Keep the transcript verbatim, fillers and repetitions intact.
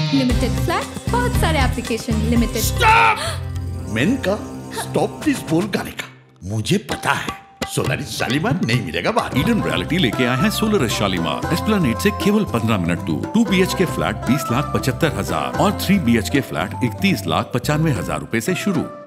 Limited flat, बहुत सारे application, limited. Stop! मैंने कहा स्टॉप प्लीज बोल गाने का। मुझे पता है सोलर शालीमार नहीं मिलेगा बाहर। ईडन रियलिटी लेके आए हैं सोलर शालीमार एस्प्लेनेड से केवल पंद्रह मिनट दूर। Two B H K flat बीस लाख पचहत्तर हजार और three B H K flat इकतीस लाख पचानवे हजार रूपए से शुरू।